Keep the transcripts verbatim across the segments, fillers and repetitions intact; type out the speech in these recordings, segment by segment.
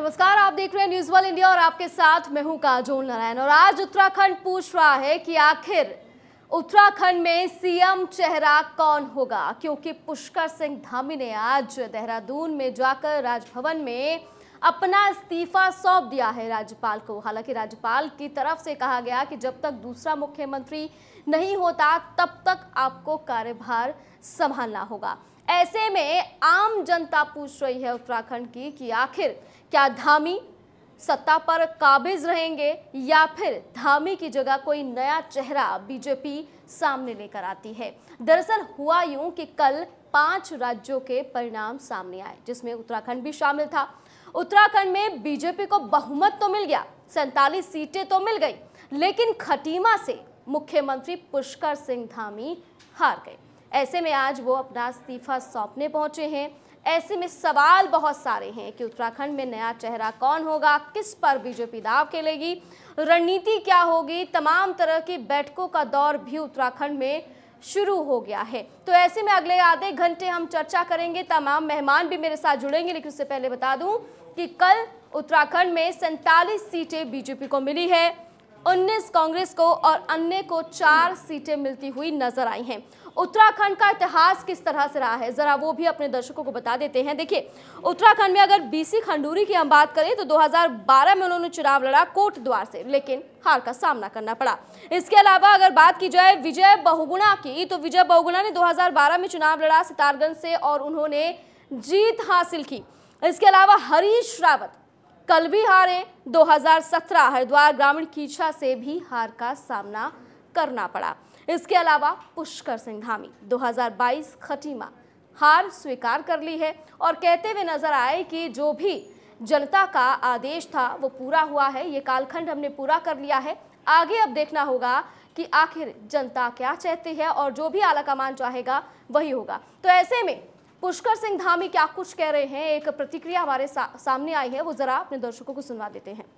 नमस्कार, आप देख रहे हैं न्यूज़ वन इंडिया और आपके साथ मैं हूं काजोल नारायण। और आज उत्तराखंड पूछ रहा है कि आखिर उत्तराखंड में सीएम चेहरा कौन होगा, क्योंकि पुष्कर सिंह धामी ने आज देहरादून में जाकर राजभवन में अपना इस्तीफा सौंप दिया है राज्यपाल को। हालांकि राज्यपाल की तरफ से कहा गया कि जब तक दूसरा मुख्यमंत्री नहीं होता तब तक आपको कार्यभार संभालना होगा। ऐसे में आम जनता पूछ रही है उत्तराखंड की कि आखिर क्या धामी सत्ता पर काबिज रहेंगे या फिर धामी की जगह कोई नया चेहरा बीजेपी सामने लेकर आती है। दरअसल हुआ यूं कि कल पांच राज्यों के परिणाम सामने आए, जिसमें उत्तराखंड भी शामिल था। उत्तराखंड में बीजेपी को बहुमत तो मिल गया, सैंतालीस सीटें तो मिल गई, लेकिन खटीमा से मुख्यमंत्री पुष्कर सिंह धामी हार गए। ऐसे में आज वो अपना इस्तीफा सौंपने पहुंचे हैं। ऐसे में सवाल बहुत सारे हैं कि उत्तराखंड में नया चेहरा कौन होगा, किस पर बीजेपी दांव खेलेगी, रणनीति क्या होगी। तमाम तरह की बैठकों का दौर भी उत्तराखंड में शुरू हो गया है। तो ऐसे में अगले आधे घंटे हम चर्चा करेंगे, तमाम मेहमान भी मेरे साथ जुड़ेंगे। लेकिन उससे पहले बता दूं कि कल उत्तराखंड में सैंतालीस सीटें बीजेपी को मिली है, उन्नीस कांग्रेस को और अन्य को चार सीटें मिलती हुई नजर आई हैं। उत्तराखंड का इतिहास किस तरह से रहा है, जरा वो भी अपने दर्शकों को बता देते हैं। देखिए, उत्तराखंड में अगर बीसी खंडूरी की हम बात करें तो दो हज़ार बारह में उन्होंने चुनाव लड़ा कोटद्वार से, लेकिन हार का सामना करना पड़ा। इसके अलावा अगर बात की जाए विजय बहुगुणा की, तो विजय बहुगुणा ने दो हज़ार बारह में चुनाव लड़ा सितारगंज से और उन्होंने जीत हासिल की। इसके अलावा हरीश रावत कल भी हारे। दो हज़ार सत्रह हरिद्वार ग्रामीण कीछा से भी हार का सामना करना पड़ा। इसके अलावा पुष्कर सिंह धामी दो हज़ार बाईस खटीमा हार स्वीकार कर ली है और कहते हुए नजर आए कि जो भी जनता का आदेश था वो पूरा हुआ है, ये कालखंड हमने पूरा कर लिया है। आगे अब देखना होगा कि आखिर जनता क्या चाहती है और जो भी आला कमान चाहेगा वही होगा। तो ऐसे में पुष्कर सिंह धामी क्या कुछ कह रहे हैं, एक प्रतिक्रिया हमारे सा, सामने आई है, वो जरा अपने दर्शकों को सुनवा देते हैं।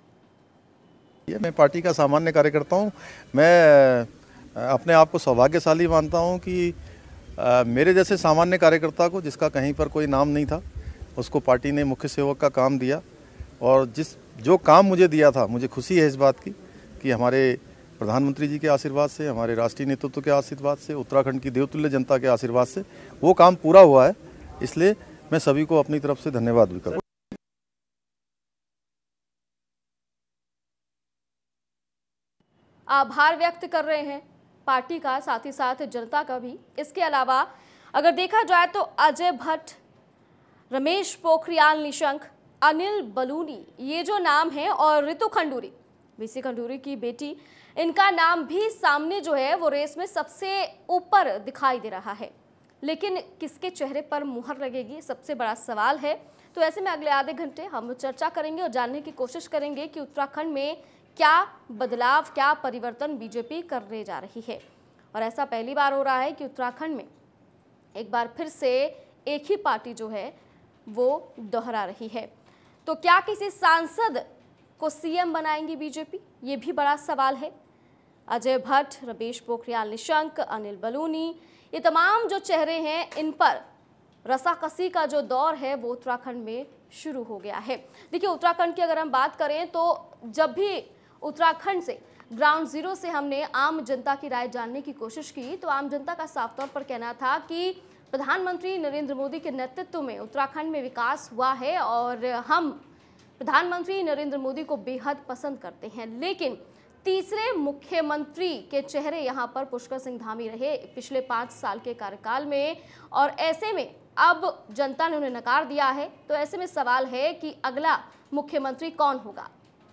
मैं पार्टी का सामान्य कार्यकर्ता हूँ। मैं अपने आप को सौभाग्यशाली मानता हूँ कि आ, मेरे जैसे सामान्य कार्यकर्ता को, जिसका कहीं पर कोई नाम नहीं था, उसको पार्टी ने मुख्य सेवक का काम दिया। और जिस जो काम मुझे दिया था, मुझे खुशी है इस बात की कि हमारे प्रधानमंत्री जी के आशीर्वाद से, हमारे राष्ट्रीय नेतृत्व के आशीर्वाद से, उत्तराखंड की देवतुल्य जनता के आशीर्वाद से वो काम पूरा हुआ है। इसलिए मैं सभी को अपनी तरफ से धन्यवाद भी करूँ। आभार व्यक्त कर रहे हैं पार्टी का, साथ ही साथ जनता का भी। इसके अलावा अगर देखा जाए तो अजय भट्ट, रमेश पोखरियाल निशंक, अनिल बलूनी, ये जो नाम है, और रितु खंडूरी, बीसी खंडूरी की बेटी, इनका नाम भी सामने जो है वो रेस में सबसे ऊपर दिखाई दे रहा है। लेकिन किसके चेहरे पर मुहर लगेगी, सबसे बड़ा सवाल है। तो ऐसे में अगले आधे घंटे हम चर्चा करेंगे और जानने की कोशिश करेंगे कि उत्तराखंड में क्या बदलाव, क्या परिवर्तन बीजेपी करने जा रही है। और ऐसा पहली बार हो रहा है कि उत्तराखंड में एक बार फिर से एक ही पार्टी जो है वो दोहरा रही है। तो क्या किसी सांसद को सीएम बनाएंगी बीजेपी, ये भी बड़ा सवाल है। अजय भट्ट, रमेश पोखरियाल निशंक, अनिल बलूनी, ये तमाम जो चेहरे हैं, इन पर रसाकसी का जो दौर है वो उत्तराखंड में शुरू हो गया है। देखिए, उत्तराखंड की अगर हम बात करें तो जब भी उत्तराखंड से ग्राउंड जीरो से हमने आम जनता की राय जानने की कोशिश की, तो आम जनता का साफ तौर पर कहना था कि प्रधानमंत्री नरेंद्र मोदी के नेतृत्व में उत्तराखंड में विकास हुआ है और हम प्रधानमंत्री नरेंद्र मोदी को बेहद पसंद करते हैं। लेकिन तीसरे मुख्यमंत्री के चेहरे यहाँ पर पुष्कर सिंह धामी रहे पिछले पाँच साल के कार्यकाल में, और ऐसे में अब जनता ने उन्हें नकार दिया है। तो ऐसे में सवाल है कि अगला मुख्यमंत्री कौन होगा।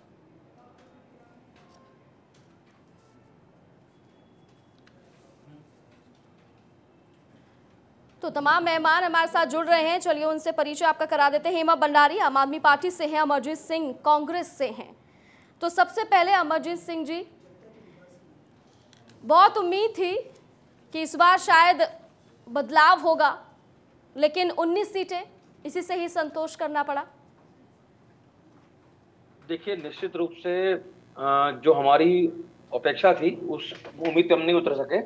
तो तमाम मेहमान हमारे साथ जुड़ रहे हैं, चलिए उनसे परिचय आपका करा देते हैं। हेमा भंडारी आम आदमी पार्टी से हैं, अमरजीत सिंह कांग्रेस से हैं। तो सबसे पहले अमरजीत सिंह जी, बहुत उम्मीद थी कि इस बार शायद बदलाव होगा, लेकिन उन्नीस सीटें, इसी से ही संतोष करना पड़ा। देखिए, निश्चित रूप से जो हमारी अपेक्षा थी उस उम्मीद पे हम नहीं उतर सके,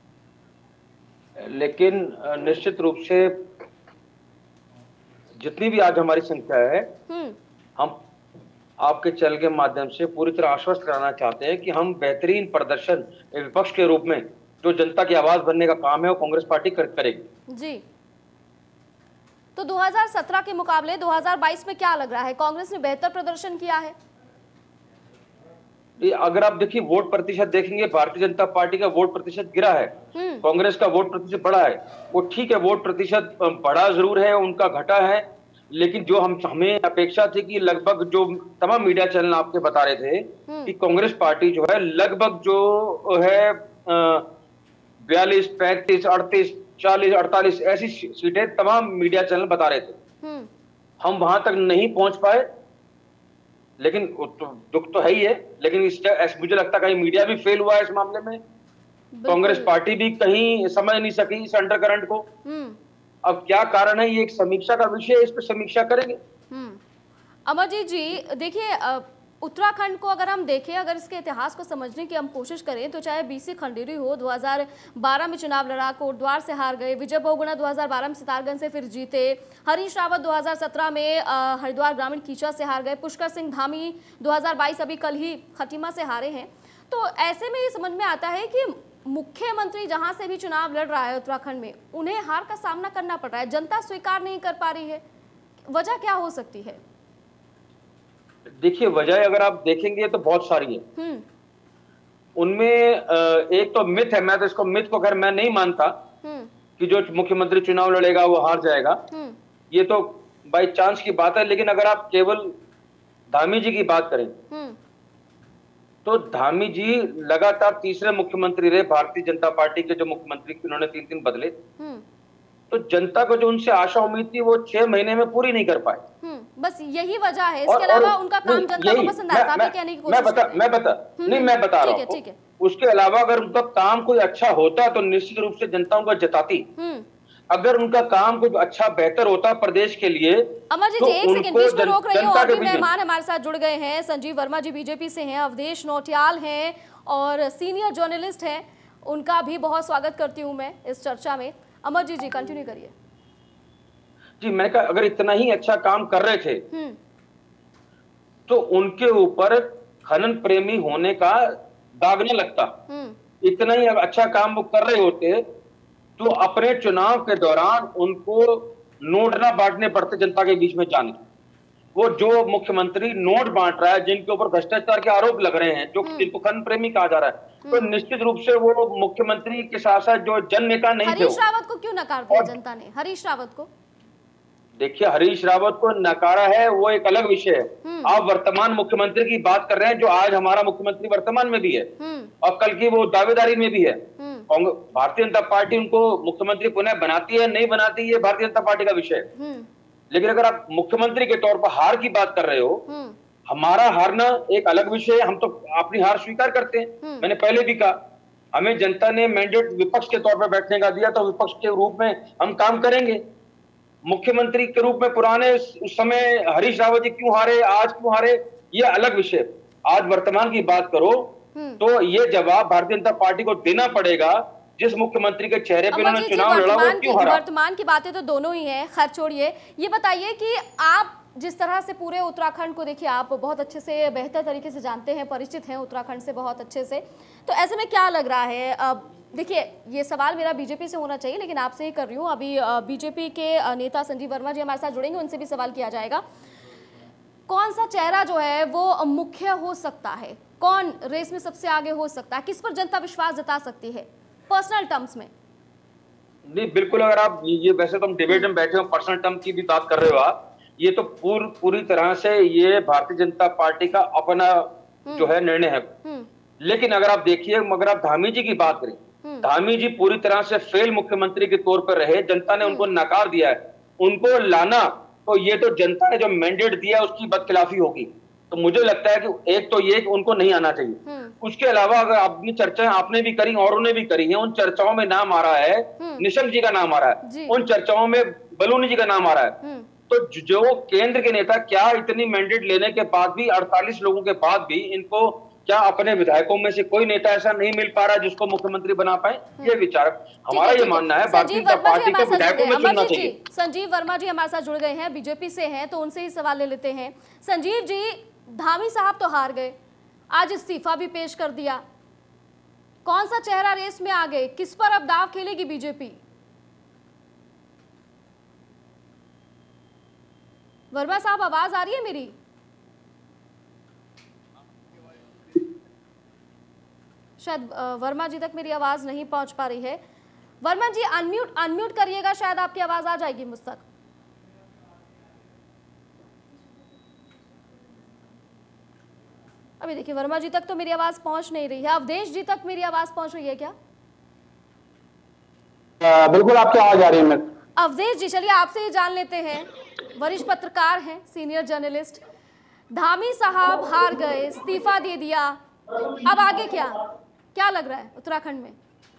लेकिन निश्चित रूप से जितनी भी आज हमारी संख्या है, हम आपके चैनल के माध्यम से पूरी तरह आश्वस्त कराना चाहते हैं कि हम बेहतरीन प्रदर्शन विपक्ष के रूप में जो जनता की आवाज बनने का काम है वो कांग्रेस पार्टी कर, करेगी। जी, तो दो हज़ार सत्रह के मुकाबले दो हज़ार बाईस में क्या लग रहा है, कांग्रेस ने बेहतर प्रदर्शन किया है? अगर आप देखिए वोट प्रतिशत देखेंगे, भारतीय जनता पार्टी का वोट प्रतिशत गिरा है, कांग्रेस का वोट प्रतिशत बढ़ा है। वो ठीक है, वोट प्रतिशत बढ़ा जरूर है, उनका घटा है, लेकिन जो हम हमें अपेक्षा थी कि लगभग जो तमाम मीडिया चैनल आपके बता रहे थे कि कांग्रेस पार्टी जो है लगभग जो है बयालीस पैंतीस अड़तीस चालीस अड़तालीस ऐसी सीटें तमाम मीडिया चैनल बता रहे थे। हम वहां तक नहीं पहुंच पाए, लेकिन तो, दुख तो है ही है, लेकिन इस मुझे लगता है कहीं मीडिया भी फेल हुआ है इस मामले में, कांग्रेस पार्टी भी कहीं समझ नहीं सकी इस अंडर करंट को। अब क्या कारण है, ये एक समीक्षा का विषय है, इस पर समीक्षा करेंगे। अमरजीत जी, देखिए उत्तराखंड को अगर हम देखें, अगर इसके इतिहास को समझने की हम कोशिश करें तो चाहे बीसी खंडेरी हो, दो हज़ार बारह में चुनाव लड़ा, कोटद्वार से हार गए, विजय बहुगुणा दो हज़ार बारह में सितारगंज से फिर जीते, हरीश रावत दो हज़ार सत्रह में हरिद्वार ग्रामीण कीचा से हार गए, पुष्कर सिंह धामी दो हज़ार बाईस अभी कल ही खटीमा से हारे हैं। तो ऐसे में ये समझ में आता है कि मुख्यमंत्री जहां से भी चुनाव लड़ रहा है उत्तराखंड में, उन्हें हार का सामना करना पड़ रहा है, जनता स्वीकार नहीं कर पा रही है। वजह क्या हो सकती है? देखिए, वजह अगर आप देखेंगे तो बहुत सारी है। उनमें एक तो मिथ है, मैं तो इसको मिथ को खैर मैं नहीं मानता कि जो मुख्यमंत्री चुनाव लड़ेगा वो हार जाएगा, ये तो बाई चांस की बात है। लेकिन अगर आप केवल धामी जी की बात करें तो धामी जी लगातार तीसरे मुख्यमंत्री रहे भारतीय जनता पार्टी के, जो मुख्यमंत्री उन्होंने तीन तीन बदले, तो जनता को जो उनसे आशा उम्मीद थी वो छह महीने में पूरी नहीं कर पाए। बस यही वजह है, इसके अलावा उनका काम जनता को पसंद आता है, कहने की कोशिश मैं बता मैं बता नहीं मैं बता रहा हूँ, उसके अलावा अगर उनका काम कोई अच्छा होता तो निश्चित रूप से जनता उनको जताती। अगर उनका काम कुछ अच्छा बेहतर होता प्रदेश के लिए। अमरजीत जी, एक सेकंड बीच में रोक रही हूँ, और भी मेहमान हमारे साथ जुड़ गए हैं। संजीव वर्मा जी बीजेपी से हैं, अवधेश नौटियाल हैं और सीनियर जर्नलिस्ट हैं, उनका भी बहुत स्वागत करती हूँ मैं इस चर्चा में। अमरजीत जी कंटिन्यू करिए। जी, मैंने कहा अगर इतना ही अच्छा काम कर रहे थे तो उनके ऊपर खनन प्रेमी होने का दाग न लगता। इतना ही अच्छा काम वो कर रहे होते तो अपने चुनाव के दौरान उनको नोट ना बांटने पड़ते जनता के बीच में जाने। वो जो मुख्यमंत्री नोट बांट रहा है, जिनके ऊपर भ्रष्टाचार के आरोप लग रहे हैं, जो जिनको खनन प्रेमी कहा जा रहा है, तो निश्चित रूप से वो मुख्यमंत्री के साथ साथ जो जन नेता नहीं थे। हरीश रावत को क्यों नकार दिया जनता ने? हरीश रावत को देखिए, हरीश रावत को नकारा है वो एक अलग विषय है। आप वर्तमान मुख्यमंत्री की बात कर रहे हैं, जो आज हमारा मुख्यमंत्री वर्तमान में भी है और कल की वो दावेदारी में भी है। भारतीय जनता पार्टी उनको मुख्यमंत्री पुनः बनाती है नहीं बनाती, ये भारतीय जनता पार्टी का विषय है। लेकिन अगर आप मुख्यमंत्री के तौर पर हार की बात कर रहे हो, हमारा हारना एक अलग विषय है, हम तो अपनी हार स्वीकार करते हैं। मैंने पहले भी कहा, हमें जनता ने मैंडेट विपक्ष के तौर पर बैठने का दिया, तो विपक्ष के रूप में हम काम करेंगे। मुख्यमंत्री के रूप में पुराने उस समय हरीश रावत जी क्यों हारे, आज क्यों हारे, ये अलग विषय। आज वर्तमान की बात करो तो ये जवाब भारतीय जनता पार्टी को देना पड़ेगा, जिस मुख्यमंत्री के चेहरे पे उन्होंने चुनाव लड़ा वो क्यों हारा। वर्तमान की बातें तो दोनों ही हैं, खैर छोड़िए। ये बताइए कि आप जिस तरह से पूरे उत्तराखंड को देखिए, आप बहुत अच्छे से बेहतर तरीके से जानते हैं, परिचित हैं उत्तराखंड से बहुत अच्छे से, तो ऐसे में क्या लग रहा है? अब देखिए, ये सवाल मेरा बीजेपी से होना चाहिए लेकिन आपसे ही कर रही हूँ। अभी बीजेपी के नेता संजीव वर्मा जी हमारे साथ जुड़ेंगे, उनसे भी सवाल किया जाएगा। कौन सा चेहरा जो है वो मुख्य हो सकता है, कौन रेस में सबसे आगे हो सकता है, किस पर जनता विश्वास जता सकती है पर्सनल टर्म्स में? नहीं, बिल्कुल। अगर आप ये, वैसे तो हम डिबेट में बैठे हो, पर्सनल टर्म की भी बात कर रहे हो आप, ये तो पूर, पूरी तरह से ये भारतीय जनता पार्टी का अपना जो है निर्णय है। लेकिन अगर आप देखिए, मगर आप धामी जी की बात करें, धामी जी पूरी तरह से फेल मुख्यमंत्री के तौर पर रहे, जनता ने उनको नकार दिया है। उनको लाना तो ये तो जनता ने जो मैंडेट दिया उसकी बदखिलाफी होगी। तो मुझे लगता है कि एक तो ये उनको नहीं आना चाहिए। उसके अलावा अगर अपनी चर्चाएं आपने भी करी औरों ने भी करी हैं, उन चर्चाओं में नाम आ रहा है निशंक जी का नाम आ रहा है, उन चर्चाओं में बलूनी जी का नाम आ रहा है। तो जो केंद्र के नेता क्या इतनी मैंडेट लेने के बाद भी, अड़तालीस लोगों के बाद भी, इनको क्या अपने विधायकों में से कोई नेता ऐसा नहीं मिल पा रहा जिसको मुख्यमंत्री बना पाए? ये विचार हमारा ये मानना है, भारतीय जनता पार्टी को विधायकों में चुनना चाहिए। संजीव वर्मा जी हमारे साथ जुड़ गए हैं, बीजेपी से हैं, तो उनसे ही सवाल ले लेते हैं। संजीव जी, धामी साहब तो हार गए, आज इस्तीफा भी पेश कर दिया, कौन सा चेहरा रेस में आ गए, किस पर अब दांव खेलेगी बीजेपी? वर्मा साहब आवाज आ रही है मेरी? शायद वर्मा जी तक मेरी आवाज नहीं पहुंच पा रही है। वर्मा जी अनम्यूट अनम्यूट करिएगा, शायद आपकी आवाज आ जाएगी मुझ तक। अभी देखिए वर्मा जी तक तो मेरी आवाज पहुंच नहीं रही है। अवधेश जी तक मेरी आवाज पहुंच रही है क्या? आ, बिल्कुल आपकी आवाज आ रही है। अवधेश जी चलिए आपसे ही जान लेते हैं, वरिष्ठ पत्रकार हैं, सीनियर जर्नलिस्ट। धामी साहब हार गए, इस्तीफा दे दिया, अब आगे क्या क्या लग रहा है उत्तराखंड में?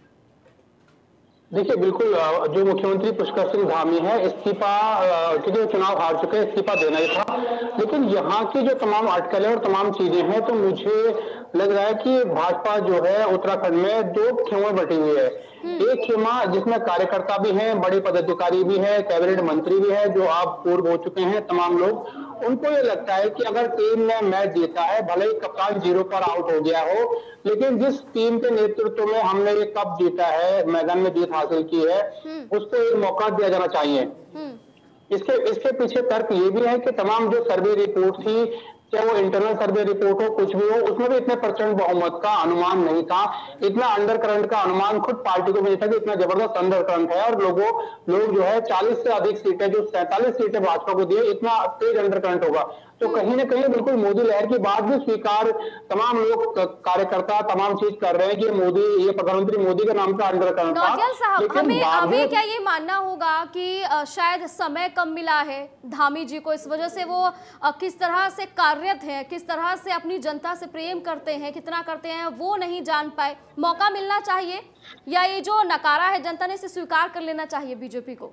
देखिए बिल्कुल जो मुख्यमंत्री पुष्कर सिंह धामी है इस्तीफा, क्योंकि चुनाव हार चुके हैं, इस्तीफा देना ही था। लेकिन यहाँ की जो तमाम अटकलें और तमाम चीजें हैं, तो मुझे लग रहा है कि भाजपा जो है उत्तराखंड में दो खेमे बटी हुई है। एक खेमा जिसमें कार्यकर्ता भी हैं, बड़े पदाधिकारी भी हैं, कैबिनेट मंत्री भी है, जो आप पूर्व हो चुके हैं तमाम लोग। उनको ये लगता है कि अगर टीम ने मैच जीता है, भले ही कप्तान जीरो पर आउट हो गया हो, लेकिन जिस टीम के नेतृत्व में हमने ये कप जीता है, मैदान में जीत हासिल की है, उसको एक मौका दिया जाना चाहिए। इसके इसके पीछे तर्क ये भी है कि तमाम जो सर्वे रिपोर्ट थी, चाहे वो इंटरनल सर्वे रिपोर्ट हो, कुछ भी हो, उसमें भी इतने प्रचंड बहुमत का अनुमान नहीं था, इतना अंडर करंट का अनुमान खुद पार्टी को भी नहीं था कि इतना जबरदस्त अंडर करंट है। और लोगों लोग जो है चालीस से अधिक सीटें, जो सैंतालीस सीटें भाजपा को दिए, इतना तेज अंडर करंट होगा। तो कहीं ना कहीं बिल्कुल मोदी लहर की बात भी स्वीकार तमाम लोग, कार्यकर्ता तमाम चीज कर रहे हैं कि मोदी, ये प्रधानमंत्री मोदी के नाम का अंडर करंट था। नौटियाल साहब, हमें हमें क्या ये मानना होगा कि शायद समय कम मिला है धामी जी को, इस वजह से वो किस तरह से कार्यरत हैं, किस तरह से अपनी जनता से प्रेम करते हैं, कितना करते हैं, वो नहीं जान पाए? मौका मिलना चाहिए, या ये जो नकारा है जनता ने इसे स्वीकार कर लेना चाहिए बीजेपी को?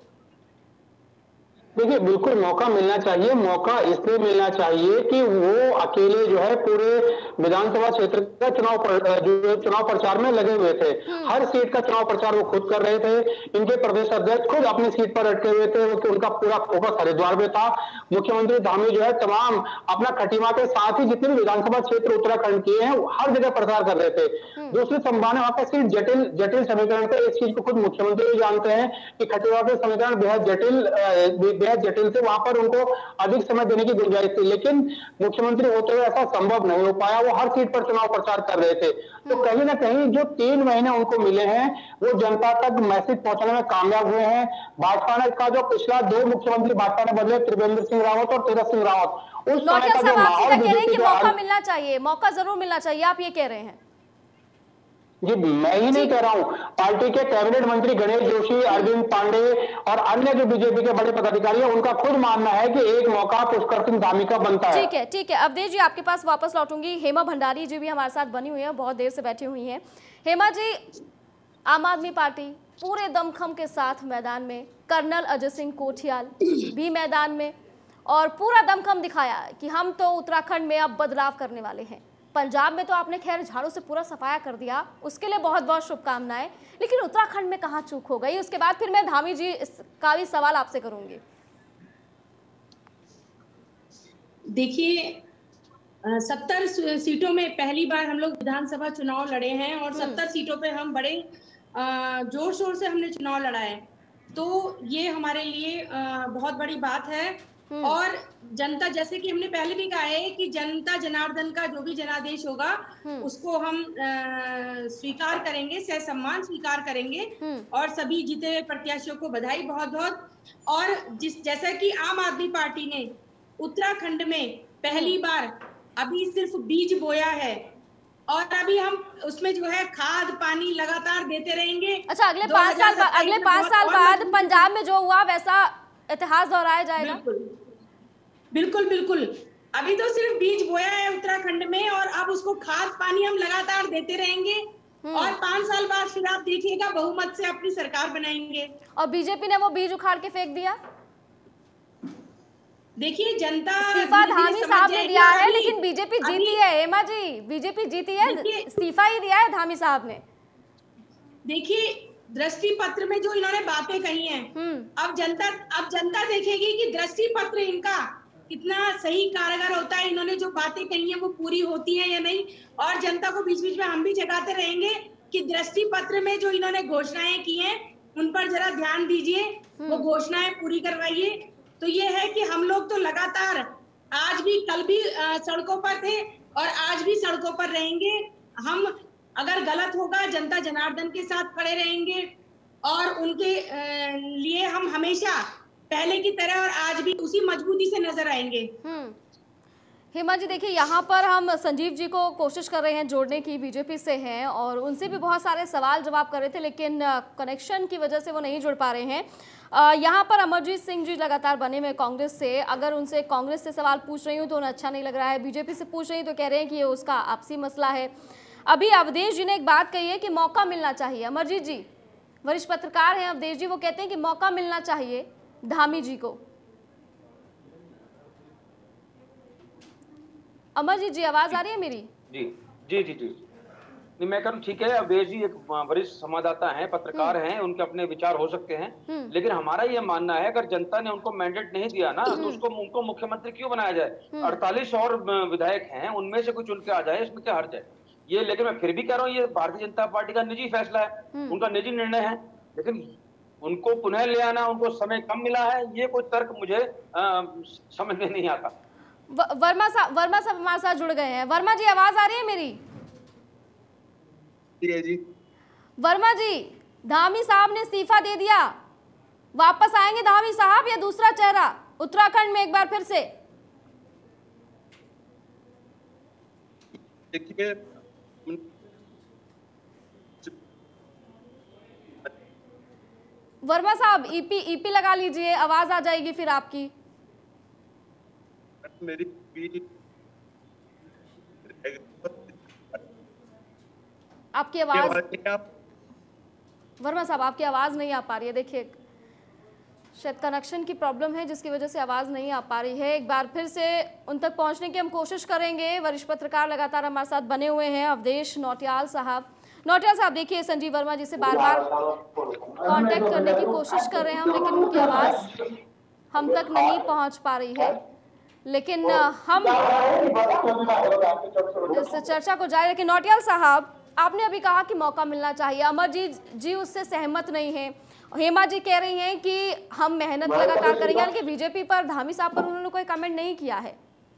देखिए बिल्कुल मौका मिलना चाहिए। मौका इसलिए मिलना चाहिए कि वो अकेले जो है पूरे विधानसभा क्षेत्र का चुनाव पर, जो चुनाव प्रचार में लगे हुए थे। हर सीट का चुनाव प्रचार वो खुद कर रहे थे। इनके प्रदेश अध्यक्ष खुद अपनी सीट पर अटके हुए थे, कि उनका पूरा फोकस हरिद्वार में था। मुख्यमंत्री धामी जो है तमाम अपना खटीमा के साथ ही जितने भी विधानसभा क्षेत्र उत्तराखंड के हैं, हर जगह प्रचार कर रहे थे। दूसरी संभावना वहां पर सीट जटिल जटिल समीकरण थे। इस चीज को खुद मुख्यमंत्री भी जानते हैं कि खटीमा के समीकरण बेहद जटिल बेहद जटिल थे, वहां पर उनको अधिक समय देने की गुंजाइश थी। लेकिन मुख्यमंत्री होते हुए ऐसा संभव नहीं हो पाया, वो हर सीट पर चुनाव प्रचार कर रहे थे। तो कहीं ना कहीं जो तीन महीने उनको मिले हैं, वो जनता तक मैसेज पहुंचाने में कामयाब हुए हैं। भाजपा ने का जो पिछला दो मुख्यमंत्री भाजपा ने बदले, त्रिवेंद्र सिंह रावत और तीरथ सिंह रावत, उस समय का जो माहौल बीजेपी का मौका मिलना चाहिए, मौका जरूर मिलना चाहिए, आप ये कह रहे हैं? जी मैं ही नहीं कह रहा हूं, पार्टी के कैबिनेट मंत्री गणेश जोशी, अरविंद पांडे और अन्य जो बीजेपी के बड़े पदाधिकारी हैं, उनका खुद मानना है कि एक मौका पुष्कर सिंह धामी का बनता है। ठीक है ठीक है अवधेश जी, आपके पास वापस लौटूंगी। हेमा भंडारी जी भी हमारे साथ बनी हुई है, बहुत देर से बैठी हुई हैं। हेमा जी, आम आदमी पार्टी पूरे दमखम के साथ मैदान में, कर्नल अजय सिंह कोठियाल भी मैदान में, और पूरा दमखम दिखाया कि हम तो उत्तराखंड में अब बदलाव करने वाले हैं। पंजाब में तो आपने खैर झाड़ू से पूरा सफाया कर दिया, उसके लिए बहुत बहुत शुभकामनाएं, लेकिन उत्तराखंड में कहाँ चूक हो गई? उसके बाद फिर मैं धामी जी का भी सवाल आपसे करूंगी। देखिए, सत्तर सीटों में पहली बार हम लोग विधानसभा चुनाव लड़े हैं, और सत्तर सीटों पे हम बड़े जोर शोर से हमने चुनाव लड़ा है। तो ये हमारे लिए बहुत बड़ी बात है। और जनता, जैसे कि हमने पहले भी कहा है कि जनता जनार्दन का जो भी जनादेश होगा उसको हम स्वीकार करेंगे, सह सम्मान स्वीकार करेंगे, और सभी जीते हुए प्रत्याशियों को बधाई बहुत बहुत। और जिस जैसा कि आम आदमी पार्टी ने उत्तराखंड में पहली बार अभी सिर्फ बीज बोया है, और अभी हम उसमें जो है खाद पानी लगातार देते रहेंगे। अच्छा, अगले पांच साल अगले पांच साल बाद पंजाब में जो हुआ वैसा इतिहास दोहराया जाएगा? बिल्कुल बिल्कुल बिल्कुल। अभी तो सिर्फ बीज बोया है उत्तराखंड में, और अब उसको खाद पानी हम लगातार देते रहेंगे, और पांच साल बाद फिर आप देखिएगा बहुमत से अपनी सरकार बनाएंगे। और बीजेपी ने वो बीज उखाड़ के फेंक दिया। देखिए, जनता इस्तीफा धामी साहब ने दिया है, लेकिन बीजेपी जीती है। हेमा जी, बीजेपी जीती है, इस्तीफा ही दिया है धामी साहब ने। देखिए, दृष्टि पत्र में जो इन्होंने बातें कही हैं, अब जनता अब जनता देखेगी कि दृष्टि पत्र इनका कितना सही कारगर होता है, इन्होंने जो बातें कही है वो पूरी होती है या नहीं। और जनता को बीच बीच में हम भी जगाते रहेंगे कि दृष्टि पत्र में जो इन्होंने घोषणाएं की हैं उन पर जरा ध्यान दीजिए, वो घोषणाएं पूरी करवाइए। तो ये है कि हम लोग तो लगातार आज भी कल भी सड़कों पर थे और आज भी सड़कों पर रहेंगे। हम अगर गलत होगा जनता जनार्दन के साथ खड़े रहेंगे और उनके लिए हम हमेशा पहले की तरह और आज भी उसी मजबूती से नजर आएंगे। हेमा जी, देखिए यहाँ पर हम संजीव जी को कोशिश कर रहे हैं जोड़ने की, बीजेपी से हैं और उनसे भी बहुत सारे सवाल जवाब कर रहे थे, लेकिन कनेक्शन की वजह से वो नहीं जुड़ पा रहे हैं। यहाँ पर अमरजीत सिंह जी लगातार बने हुए कांग्रेस से, अगर उनसे कांग्रेस से सवाल पूछ रही हूँ तो उन्हें अच्छा नहीं लग रहा है, बीजेपी से पूछ रही हूँ तो कह रहे हैं कि ये उसका आपसी मसला है। अभी अवधेश जी ने एक बात कही है कि मौका मिलना चाहिए। अमरजीत जी वरिष्ठ पत्रकार हैं, अवधेश जी वो कहते हैं कि मौका मिलना चाहिए धामी जी को। अमरजीत जी आवाज आ रही है मेरी? जी जी जी जी नहीं, मैं कहूँ ठीक है, अवधेश जी एक वरिष्ठ संवाददाता हैं, पत्रकार हैं, उनके अपने विचार हो सकते हैं, लेकिन हमारा ये मानना है अगर जनता ने उनको मैंडेट नहीं दिया ना तो उसको उनको मुख्यमंत्री क्यों बनाया जाए? अड़तालीस और विधायक हैं, उनमें से कुछ उनके आ जाए, इसमें क्या हर्ज है ये? लेकिन मैं फिर भी कह रहा हूँ ये भारतीय जनता पार्टी का निजी फैसला है, उनका निजी निर्णय है, लेकिन उनको पुनः ले आना, उनको समय कम मिला है, ये कोई तर्क मुझे समझ में नहीं आता। वर्मा साहब वर्मा साहब हमारे साथ जुड़ गए हैं। वर्मा जी आवाज आ रही है मेरी? जी वर्मा जी, धामी साहब ने इस्तीफा दे दिया, वापस आएंगे धामी साहब या दूसरा चेहरा उत्तराखंड में एक बार फिर से? देखिए वर्मा साहब ईपी ईपी लगा लीजिए, आवाज आ जाएगी फिर आपकी। मेरी आपकी आवाज वर्मा साहब आपकी आवाज नहीं आ पा रही है। देखिए शायद कनेक्शन की प्रॉब्लम है जिसकी वजह से आवाज नहीं आ पा रही है। एक बार फिर से उन तक पहुंचने की हम कोशिश करेंगे। वरिष्ठ पत्रकार लगातार हमारे साथ बने हुए हैं, अवधेश नौटियाल साहब। नौटियाल साहब देखिए, संजीव वर्मा जी से बार बार कांटेक्ट करने की कोशिश कर रहे हैं हम, लेकिन उनकी आवाज हम तक नहीं पहुंच पा रही है। लेकिन हम इस चर्चा को जारी रखें। नौटियाल साहब, आपने अभी कहा कि मौका मिलना चाहिए, अमरजीत जी उससे सहमत नहीं है, हेमा जी कह रही हैं कि हम मेहनत लगातार करेंगे, यानी कि बीजेपी पर, धामी साहब पर उन्होंने कोई कमेंट नहीं किया है।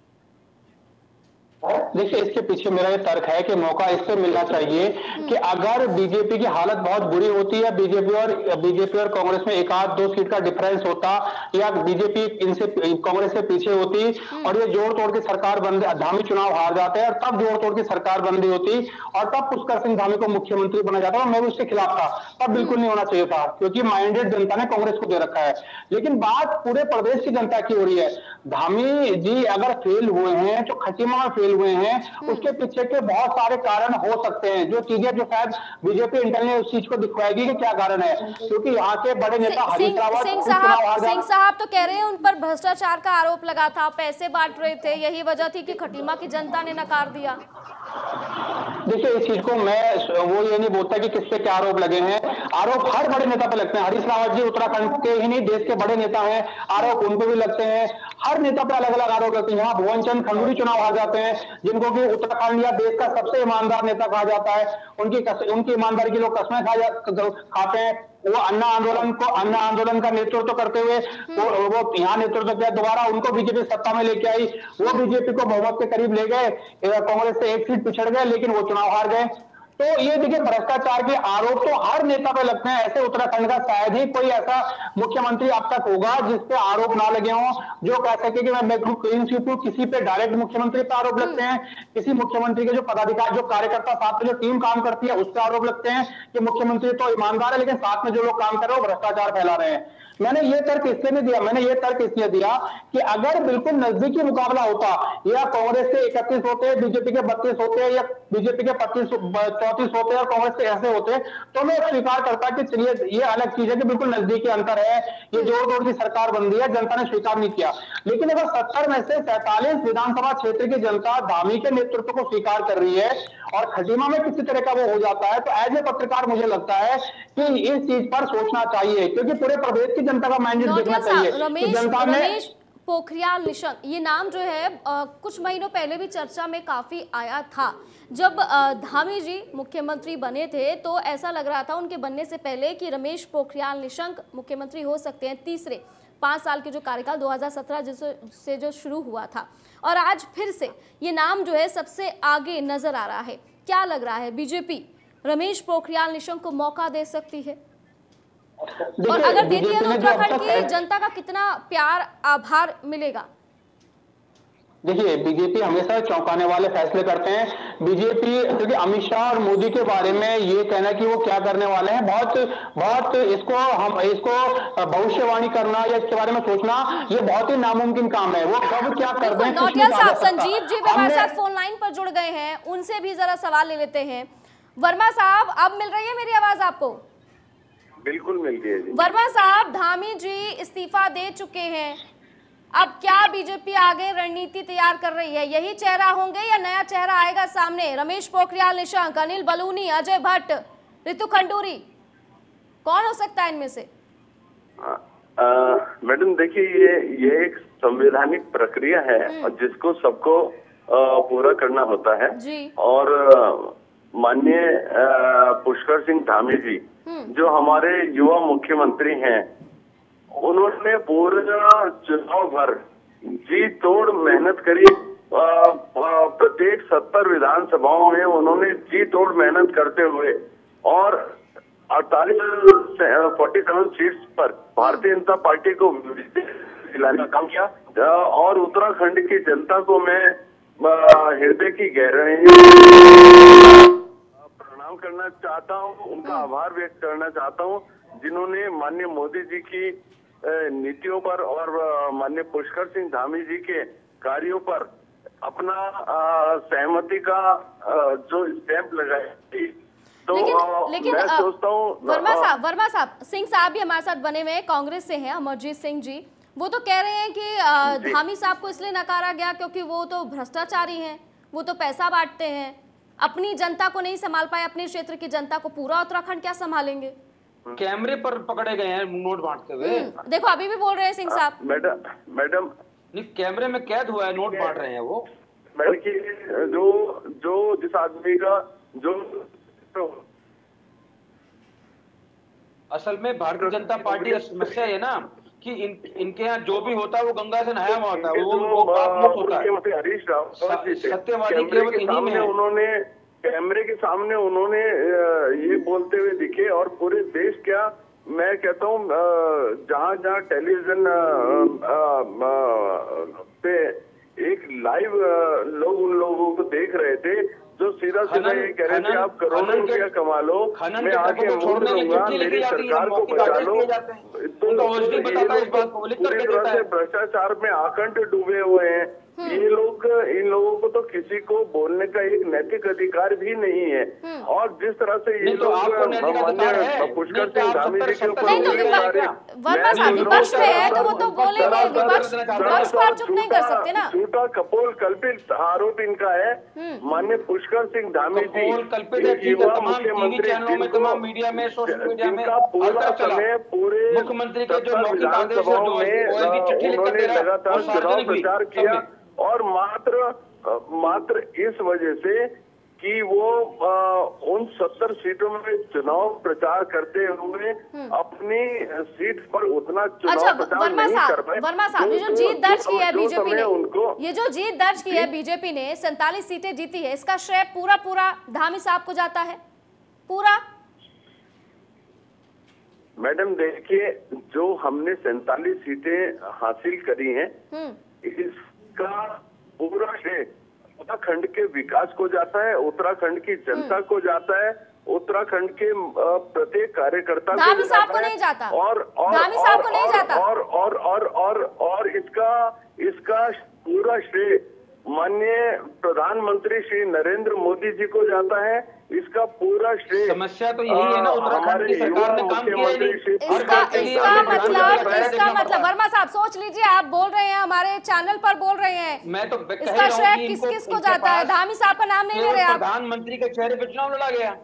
देखिए इसके पीछे मेरा ये तर्क है कि मौका इससे मिलना चाहिए कि अगर बीजेपी की हालत बहुत बुरी होती है, बीजेपी और बीजेपी और कांग्रेस में एक आध दो सीट का डिफरेंस होता या बीजेपी इनसे कांग्रेस से पीछे होती और ये जोड़ तोड़ की सरकार बन, धामी चुनाव हार जाते हैं और तब जोड़ तोड़ की सरकार बन रही होती और तब पुष्कर सिंह धामी को मुख्यमंत्री बना जाता और मैं भी उसके खिलाफ था, तब बिल्कुल नहीं होना चाहिए था क्योंकि माइंडेड जनता ने कांग्रेस को दे रखा है। लेकिन बात पूरे प्रदेश की जनता की हो रही है। धामी जी अगर फेल हुए हैं तो खटीमा में फेल हुए हैं, उसके पीछे के बहुत सारे कारण हो सकते हैं, जो चीजें जो शायद बीजेपी इंटरनल उस चीज को दिखवाएगी कि क्या कारण है, क्योंकि यहाँ के बड़े नेता हरीश रावत सिंह साहब सिंह साहब तो कह रहे हैं उन पर भ्रष्टाचार का आरोप लगा था, पैसे बांट रहे थे, यही वजह थी कि खटीमा की जनता ने नकार दिया। देखिए इस चीज को मैं वो ये नहीं बोलता कि किस पे क्या आरोप लगे हैं, आरोप हर बड़े नेता पे लगते हैं। हरीश रावत जी उत्तराखंड के ही नहीं देश के बड़े नेता हैं, आरोप उन पे भी लगते हैं, हर नेता पे अलग अलग आरोप लगते हैं। यहाँ भुवन चंद खंडूरी चुनाव हार जाते हैं, जिनको कि उत्तराखंड या देश का सबसे ईमानदार नेता कहा जाता है, उनकी उनकी ईमानदारी की लोग कस्में खा खाते हैं। वो अन्ना आंदोलन को अन्ना आंदोलन का नेतृत्व करते हुए वो, वो यहाँ नेतृत्व किया, दोबारा उनको बीजेपी सत्ता में लेके आई, वो बीजेपी को बहुमत के करीब ले गए, कांग्रेस से एक सीट पिछड़ गए लेकिन वो चुनाव हार गए। तो ये देखिए भ्रष्टाचार के आरोप तो हर नेता पे लगते हैं। ऐसे उत्तराखंड का शायद ही कोई ऐसा मुख्यमंत्री अब तक होगा जिसपे आरोप ना लगे हों, जो कह सके कि मैं क्लीन स्वीप हूं। किसी पे डायरेक्ट मुख्यमंत्री पे आरोप लगते हैं, किसी मुख्यमंत्री के जो पदाधिकारी जो कार्यकर्ता साथ में जो टीम काम करती है उस पर आरोप लगते हैं कि मुख्यमंत्री तो ईमानदार है लेकिन साथ में जो लोग काम कर रहे हैं वो भ्रष्टाचार फैला रहे हैं। मैंने ये तर्क इसलिए नहीं दिया मैंने ये तर्क इसलिए दिया कि अगर बिल्कुल नजदीकी मुकाबला होता, या कांग्रेस के इकतीस होते, बीजेपी के बत्तीस होते, या बीजेपी के पच्चीस चौतीस होते और कांग्रेस के ऐसे होते, तो मैं स्वीकार करता कि चलिए ये अलग चीज है कि बिल्कुल नजदीकी अंतर है, ये जोड़ तोड़ की सरकार बन रही है, जनता ने स्वीकार नहीं किया। लेकिन अगर सत्तर में से सैंतालीस विधानसभा क्षेत्र की जनता धामी के नेतृत्व को स्वीकार कर रही है और खटीमा में किसी तरह का वो हो जाता है, तो एज ए पत्रकार मुझे लगता है कि इस चीज पर सोचना चाहिए, क्योंकि पूरे प्रदेश की जनता का मैंडेट देखना चाहिए। रमेश, जनता ने पोखरियाल निशंक, ये नाम जो है आ, कुछ महीनों पहले भी चर्चा में काफ़ी आया था। जब आ, धामी जी मुख्यमंत्री बने थे तो ऐसा लग रहा था उनके बनने से पहले कि रमेश पोखरियाल निशंक मुख्यमंत्री हो सकते हैं तीसरे पाँच साल के जो कार्यकाल दो हज़ार सत्रह जिससे से जो शुरू हुआ था, और आज फिर से ये नाम जो है सबसे आगे नजर आ रहा है। क्या लग रहा है, बीजेपी रमेश पोखरियाल निशंक को मौका दे सकती है? और अगर देती है तो उत्तराखंड की जनता का कितना प्यार आभार मिलेगा? देखिए, बीजेपी हमेशा चौंकाने वाले फैसले करते हैं। बीजेपी क्योंकि अमित शाह और मोदी के बारे में ये कहना कि वो क्या करने वाले हैं, बहुत बहुत इसको हम इसको भविष्यवाणी करना या इसके बारे में सोचना ये बहुत ही नामुमकिन काम है। वो कब क्या कर दें नौटियाल साहब, संजीव जी भी हमारे साथ फोन लाइन पर जुड़ गए हैं, उनसे भी जरा सवाल ले लेते हैं। वर्मा साहब, अब मिल रही है मेरी आवाज आपको? बिल्कुल मिल रही है जी। वर्मा साहब, धामी जी इस्तीफा दे चुके हैं, अब क्या बीजेपी आगे रणनीति तैयार कर रही है? यही चेहरा होंगे या नया चेहरा आएगा सामने? रमेश पोखरियाल निशंक, अनिल बलूनी, अजय भट्ट, रितु खंडूरी, कौन हो सकता है इनमें से? मैडम देखिए, ये ये एक संवैधानिक प्रक्रिया है और जिसको सबको पूरा करना होता है जी। और माननीय पुष्कर सिंह धामी जी जो हमारे युवा मुख्यमंत्री हैं, उन्होंने पूरे चुनाव भर जी तोड़ मेहनत करी। प्रत्येक सत्तर विधानसभाओं में उन्होंने जी तोड़ मेहनत करते हुए और अड़तालीस फोर्टी सेवन सीट्स पर भारतीय जनता पार्टी को दिलाने का काम किया। और उत्तराखंड की जनता को मैं हृदय की गहराई प्रणाम करना चाहता हूँ, उनका आभार व्यक्त करना चाहता हूँ, जिन्होंने माननीय मोदी जी की नीतियों पर और माननीय पुष्कर सिंह धामी जी के कार्यों पर अपना सहमति का जो स्टैंप लगाई। तो लेकिन, आ, लेकिन मैं सोचता हूँ वर्मा साहब वर्मा साहब सिंह साहब भी हमारे साथ बने हुए हैं, कांग्रेस से हैं, अमरजीत सिंह जी, वो तो कह रहे हैं कि धामी साहब को इसलिए नकारा गया क्योंकि वो तो भ्रष्टाचारी हैं, वो तो पैसा बांटते हैं, अपनी जनता को नहीं संभाल पाए, अपने क्षेत्र की जनता को, पूरा उत्तराखंड क्या संभालेंगे? कैमरे पर पकड़े गए हैं नोट बांटते हुए। देखो अभी भी बोल रहे हैं सिंह साहब। मैडम मैडम नहीं, कैमरे में कैद हुआ है, नोट बांट रहे हैं वो। मैडम की जो जो जिस आदमी का जो तो असल में भारतीय जनता पार्टी का समस्या है ना कि इन इनके यहाँ जो भी होता है वो गंगा से नहाया हुआ होता है, वो वो पाप मुक्त होता है। हरीश राव सत्यवादी केवल इन्हीं में है। उन्होंने कैमरे के सामने उन्होंने ये बोलते हुए दिखे और पूरे देश क्या मैं कहता हूँ जहाँ जहाँ टेलीविजन पे एक लाइव लोग उन लोगों को देख रहे थे जो सीधा सीधा ये कह रहे थे आप करोड़ों रुपया कमा लो, मैं आके मोड़ लूंगा, मेरी सरकार को बचा लो। पूरी तरह से भ्रष्टाचार में आकंठ डूबे हुए हैं ये लोग। इन लोगों को तो किसी को बोलने का एक नैतिक अधिकार भी नहीं है। और जिस तरह से ये लोग पुष्कर सिंह धामी जी के ऊपर वर्मा साहब विपक्ष में है तो वो तो बोलेंगे, विपक्ष विपक्ष को आप चुप नहीं कर सकते ना। झूठा कपोल कल्पित आरोप इनका है। माननीय पुष्कर सिंह धामी जी युवा मुख्यमंत्री जिनका पूरा समय पूरे मुख्यमंत्री के जो विधानसभाओं में उन्होंने लगातार चुनाव प्रचार किया और मात्र मात्र इस वजह से कि वो आ, उन सत्तर सीटों में चुनाव प्रचार करते हुए अपनी सीट पर उतना चुनाव अच्छा, प्रचार नहीं कर पाए। वर्मा साहब, ये जो जीत दर्ज की है बीजेपी ने, ये जो जीत दर्ज की है बीजेपी ने, सैंतालीस सीटें जीती है, इसका श्रेय पूरा पूरा धामी साहब को जाता है पूरा? मैडम देखिए, जो हमने सैंतालीस सीटें हासिल करी हैं, इसका पूरा श्रेय उत्तराखंड के विकास को जाता है, उत्तराखंड की जनता को जाता है, उत्तराखंड के प्रत्येक कार्यकर्ता को जाता है। नहीं जाता। और और धामी साहब को नहीं जाता। और और और और और इसका इसका पूरा श्रेय माननीय प्रधानमंत्री श्री नरेंद्र मोदी जी को जाता है। इसका पूरा श्रेय समस्या तो यही है ना, उत्तराखंड की सरकार ने काम किया ही नहीं। इसका इसका मतलब इसका मतलब वर्मा साहब सोच लीजिए, आप बोल रहे हैं, हमारे चैनल पर बोल रहे हैं, मैं तो इसका श्रेय किस किस को जाता है? धामी साहब का नाम नहीं ले रहे आप। प्रधानमंत्री के चेहरे पर चुनाव लड़ा गया।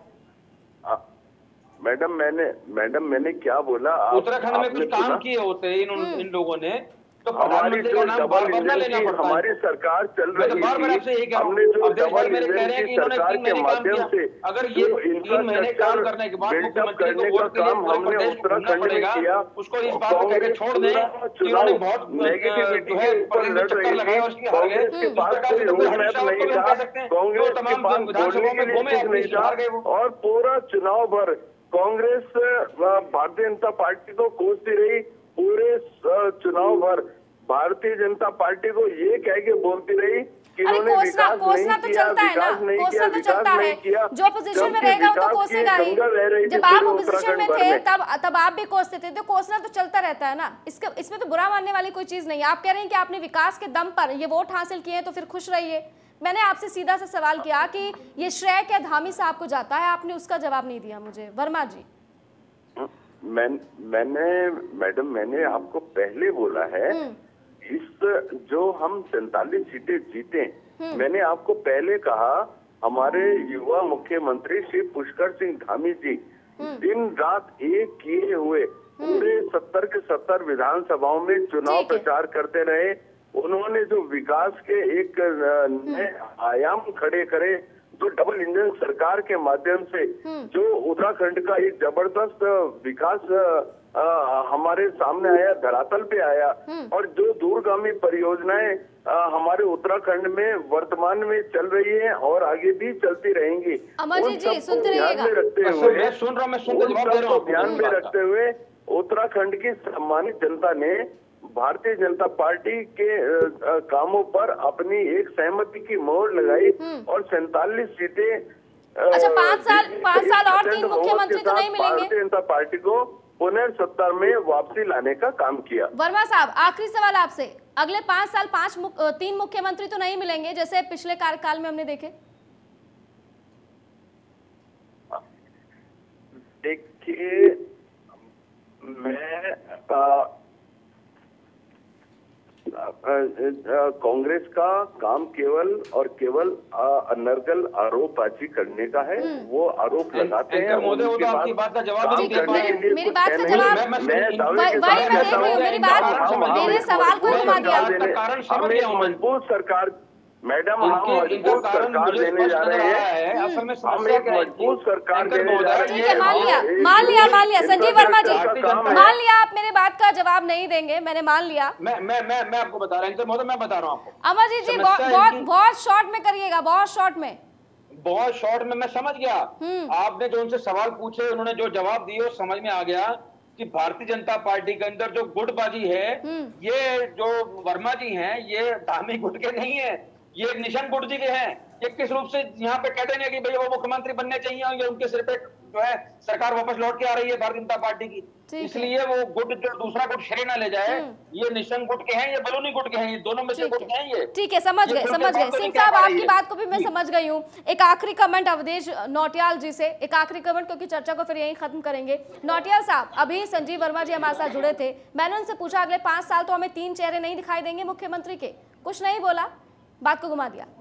मैडम मैंने मैडम मैंने क्या बोला? उत्तराखंड में कुछ काम किए होते इन इन लोगों ने तो हमारी जो डबल इंजन की हमारी सरकार चल रही थी, हमने जो डबल इंजन की सरकार के माध्यम से अगर ये तीन महीने काम करने के बाद मुख्यमंत्री को वोट के लिए हमने उत्तराखंड में किया, उसको इस बात को कहकर छोड़ दें कि उन्होंने बहुत नेगेटिविटी के ऊपर लड़ रही थी। कांग्रेस के पास कोई रोड मैप नहीं था, कांग्रेस के पास बोलने के लिए कुछ नहीं था, और पूरा चुनाव भर कांग्रेस भारतीय जनता पार्टी को कोसती रही। पूरे चुनाव भर भारतीय जनता पार्टी को ये कह के बोलती रही कि उन्होंने विकास नहीं तो किया, विकास नहीं किया, विकास नहीं किया। जो पोजीशन में रहेगा वो तो कोसेगा ही। जब आप पोजीशन में थे तब तब आप भी कोसते थे, तो कोसना तो चलता रहता है ना। इसके इसमें तो बुरा मानने वाली कोई चीज नहीं है। आप कह रहे हैं कि आपने विकास के दम पर ये वोट हासिल किए हैं तो फिर खुश रहिए। मैंने आपसे सीधा सा सवाल किया कि ये श्रेय क्या धामी साहब को जाता है, आपने उसका जवाब नहीं दिया मुझे। वर्मा जी, मैं मैंने मैडम मैंने आपको पहले बोला है, इस जो हम सैतालीस सीटें जीते, मैंने आपको पहले कहा हमारे युवा मुख्यमंत्री श्री पुष्कर सिंह धामी जी दिन रात एक किए हुए पूरे सत्तर के सत्तर विधानसभाओं में चुनाव प्रचार करते रहे। उन्होंने जो विकास के एक नए आयाम खड़े करे, जो डबल इंजन सरकार के माध्यम से जो उत्तराखंड का एक जबरदस्त विकास आ, हमारे सामने आया, धरातल पे आया, और जो दूरगामी परियोजनाएं हमारे उत्तराखंड में वर्तमान में चल रही है और आगे भी चलती रहेंगी, उन सबको ध्यान में रखते हुए सुन रहा मैं सबको ध्यान में रखते हुए उत्तराखंड की सम्मानित जनता ने भारतीय जनता पार्टी के आ, कामों पर अपनी एक सहमति की मोहर लगाई और सैतालीस सीटें। अच्छा, पाँच साल पाँच साल और तीन मुख्यमंत्री तो नहीं मिलेंगे। भारतीय जनता पार्टी को पुनर्सत्ता में वापसी लाने का काम किया। वर्मा साहब, आखिरी सवाल आपसे, अगले पाँच साल पांच मुक, तीन मुख्यमंत्री तो नहीं मिलेंगे जैसे पिछले कार्यकाल में हमने देखे? देखिए, मैं आ, कांग्रेस का काम केवल और केवल अनर्गल आरोपबाजी करने का है। वो आरोप लगाते हैं, उनके आपकी बात का जवाब नहीं दे पाए। मेरी बात का जवाब वही मैं देख रही हूँ। मेरी बात, मेरे सवाल को घुमा दिया। हम मजबूत सरकार मैडम हम मजबूत सरकार देने जा रहे हैं, हम एक मजबूत सरकार देने जा रहे हैं। ठीक है, मान लिया मान लिया मान लिया संजीव वर्मा जी, मान लिया आप मेरे बात का जवाब नहीं देंगे, मैंने मान लिया। मैं मैं मैं मैं आपको बता रहा हूँ महोदय, मैं बता रहा हूँ आपको। अमरजीत जी, बहुत बहुत शॉर्ट में करिएगा, बहुत शॉर्ट में। बहुत शॉर्ट में मैं समझ गया। आपने जो उनसे सवाल पूछे, उन्होंने जो जवाब दिए समझ में आ गया कि भारतीय जनता पार्टी के अंदर जो गुटबाजी है, ये जो वर्मा जी हैं, ये धामी गुट के नहीं है, ये एक निशान गुट जी के हैं। ये किस रूप से यहाँ पे कहते हैं कि भाई वो मुख्यमंत्री बनने चाहिए, ये उनके सिर पे जो है सरकार वापस लौट के आ रही है भारतीय जनता पार्टी की, इसलिए वो गुट जो दूसरा गुट श्रेय ना ले जाए। ये निशान गुट के हैं, ये बलूनी गुट के हैं, ये दोनों में से गुट के हैं ये। ठीक है, समझ गए समझ गए सिंह साहब, आपकी बात को भी मैं समझ गई हूँ। एक आखिरी कमेंट अवधेश नौटियाल जी से, एक आखिरी कमेंट, क्योंकि चर्चा को फिर यहीं खत्म करेंगे। नौटियाल साहब, अभी संजीव वर्मा जी हमारे साथ जुड़े थे, मैंने उनसे पूछा अगले पांच साल तो हमें तीन चेहरे नहीं दिखाई देंगे मुख्यमंत्री के, कुछ नहीं बोला, बात को घुमा दिया।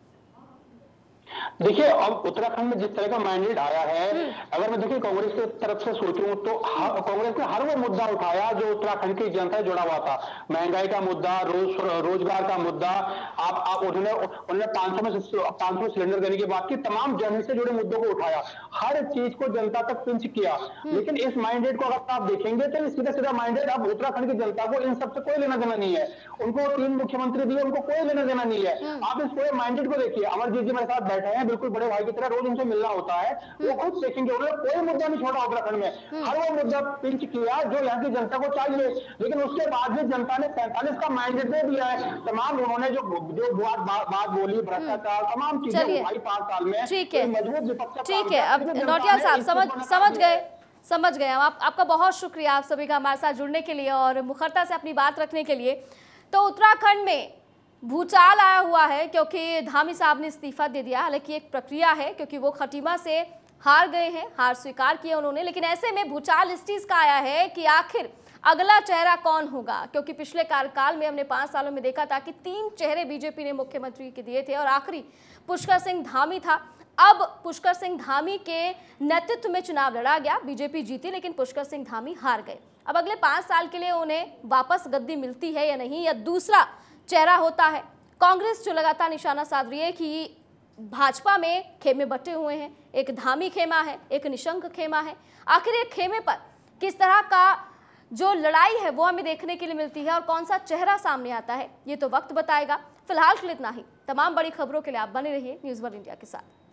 देखिए, अब उत्तराखंड में जिस तरह का मैंडेट आया है, अगर मैं देखिए कांग्रेस की तरफ से सोचूं तो कांग्रेस ने हर वो मुद्दा उठाया जो उत्तराखंड की जनता से जुड़ा हुआ था। महंगाई का मुद्दा, रोज रोजगार का मुद्दा, आप, आप उन्होंने उन्होंने पांच सौ में पांच सौ सिलेंडर देने की बात की, तमाम जन से जुड़े मुद्दों को उठाया, हर चीज को जनता तक पिंच किया। लेकिन इस मैंडेट को अगर आप देखेंगे तो सीधा सीधा मैंडेट अब उत्तराखंड की जनता को इन सबसे कोई लेना देना नहीं है। उनको तीन मुख्यमंत्री दिए, उनको कोई लेना देना नहीं है। आप इस पूरे मैंडेट को देखिए, अमरजीत जी मेरे साथ बैठे हैं, बिल्कुल बड़े भाई की तरह, रोज उनसे मिलना होता है, वो खुद देखेंगे, उन्होंने कोई मुद्दा नहीं छोड़ा उत्तराखंड में, हर वो मुद्दा पिंच किया जो यहाँ की जनता को चाहिए। लेकिन उसके बाद भी जनता ने पैंतालीस का मैंडेट दे दिया है। तमाम उन्होंने जो जो बात बात बोली, भ्रष्टाचार, तमाम चीजें भाई पांच साल में ठीक है, मजबूत विपक्ष। ठीक है, अब नौटियाल साहब समझ समझ गए समझ गए आप, आपका बहुत शुक्रिया आप सभी का हमारे साथ जुड़ने के लिए और मुखरता से अपनी बात रखने के लिए। तो उत्तराखंड में भूचाल आया हुआ है क्योंकि धामी साहब ने इस्तीफा दे दिया, हालांकि एक प्रक्रिया है क्योंकि वो खटीमा से हार गए हैं, हार स्वीकार किया उन्होंने, लेकिन ऐसे में भूचाल इस चीज का आया है कि आखिर अगला चेहरा कौन होगा, क्योंकि पिछले कार्यकाल में हमने पांच सालों में देखा था कि तीन चेहरे बीजेपी ने मुख्यमंत्री के दिए थे और आखिरी पुष्कर सिंह धामी था। अब पुष्कर सिंह धामी के नेतृत्व में चुनाव लड़ा गया, बीजेपी जीती लेकिन पुष्कर सिंह धामी हार गए। अब अगले पाँच साल के लिए उन्हें वापस गद्दी मिलती है या नहीं, या दूसरा चेहरा होता है। कांग्रेस जो लगातार निशाना साध रही है कि भाजपा में खेमे बटे हुए हैं, एक धामी खेमा है, एक निशंक खेमा है। आखिर एक खेमे पर किस तरह का जो लड़ाई है वो हमें देखने के लिए मिलती है और कौन सा चेहरा सामने आता है, ये तो वक्त बताएगा। फिलहाल के लिए इतना ही। तमाम बड़ी खबरों के लिए आप बने रहिए न्यूज़ वन इंडिया के साथ।